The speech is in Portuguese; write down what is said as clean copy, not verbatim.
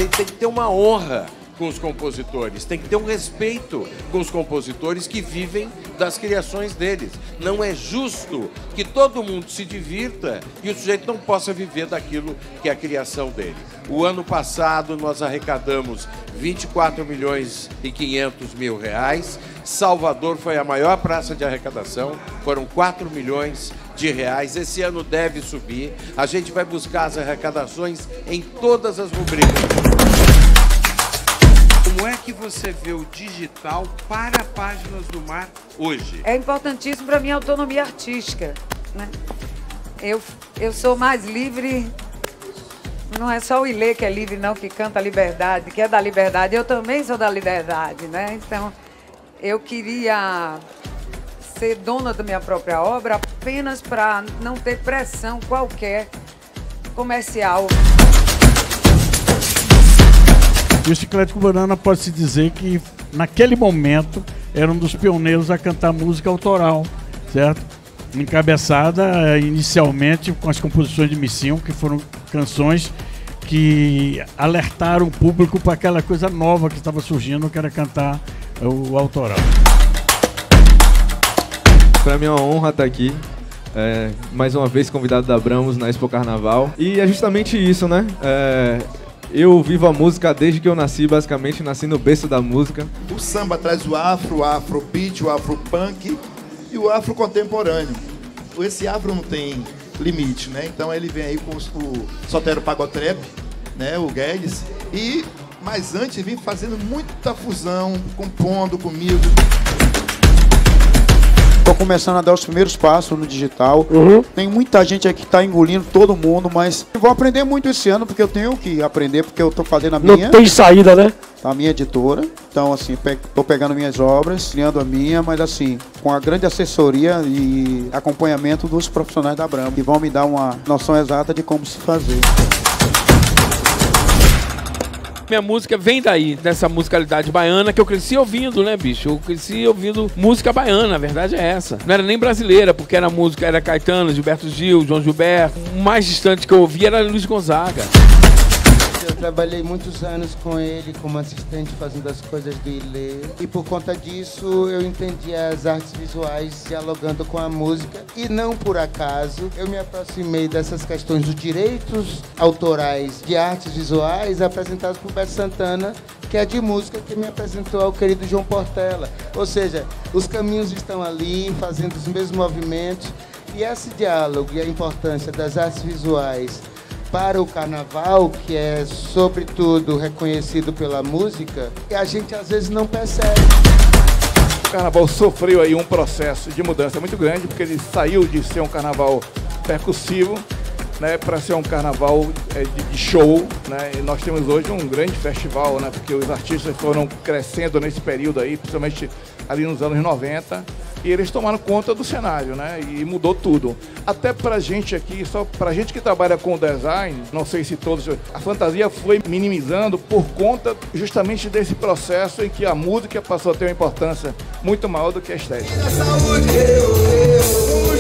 gente tem que ter uma honra com os compositores, tem que ter um respeito com os compositores que vivem das criações deles. Não é justo que todo mundo se divirta e o sujeito não possa viver daquilo que é a criação dele. O ano passado nós arrecadamos 24 milhões e 500 mil reais. Salvador foi a maior praça de arrecadação, foram 4 milhões de reais. Esse ano deve subir. A gente vai buscar as arrecadações em todas as rubricas. Como é que você vê o digital para Páginas do Mar hoje? É importantíssimo para a minha autonomia artística, né? Eu sou mais livre, não é só o Ilê que é livre, não, que canta a liberdade, que é da liberdade. Eu também sou da liberdade, né? Então, eu queria ser dona da minha própria obra apenas para não ter pressão qualquer comercial. E o Chiclete com Banana pode-se dizer que, naquele momento, era um dos pioneiros a cantar música autoral, certo? Encabeçada inicialmente com as composições de Missinho, que foram canções que alertaram o público para aquela coisa nova que estava surgindo, que era cantar o autoral. Para mim é uma honra estar aqui, mais uma vez convidado da Abramos na Expo Carnaval. E é justamente isso, né? Eu vivo a música desde que eu nasci, basicamente, nasci no berço da música. O samba traz o afrobeat, o afropunk e o afro contemporâneo. Esse afro não tem limite, né? Então ele vem aí com o Sotero Pagotrap, né? O Guedes. Mas antes vim fazendo muita fusão, compondo comigo. Estou começando a dar os primeiros passos no digital. Tem muita gente aqui que está engolindo todo mundo, mas eu vou aprender muito esse ano, porque eu tenho que aprender, porque eu estou fazendo a minha... Não tem saída, né? A minha editora. Então, assim, estou pegando minhas obras, criando a minha, mas assim, com a grande assessoria e acompanhamento dos profissionais da Abramos, que vão me dar uma noção exata de como se fazer. Minha música vem daí, dessa musicalidade baiana que eu cresci ouvindo, né, bicho? Eu cresci ouvindo música baiana, a verdade é essa. Não era nem brasileira, porque era música, era Caetano, Gilberto Gil, João Gilberto. O mais distante que eu ouvia era Luiz Gonzaga. Eu trabalhei muitos anos com ele como assistente fazendo as coisas do Ilê. E por conta disso eu entendi as artes visuais dialogando com a música. E não por acaso eu me aproximei dessas questões dos direitos autorais de artes visuais apresentadas por Beto Santana, que é de música, que me apresentou ao querido João Portela. Ou seja, os caminhos estão ali, fazendo os mesmos movimentos. E esse diálogo e a importância das artes visuais para o carnaval, que é sobretudo reconhecido pela música, e a gente às vezes não percebe. O carnaval sofreu aí um processo de mudança muito grande, porque ele saiu de ser um carnaval percussivo, né, para ser um carnaval de show, né? E nós temos hoje um grande festival, né, porque os artistas foram crescendo nesse período aí, principalmente ali nos anos 90, e eles tomaram conta do cenário, né? E mudou tudo. Até pra gente aqui, só pra gente que trabalha com design, não sei se todos, a fantasia foi minimizando por conta justamente desse processo em que a música passou a ter uma importância muito maior do que a estética.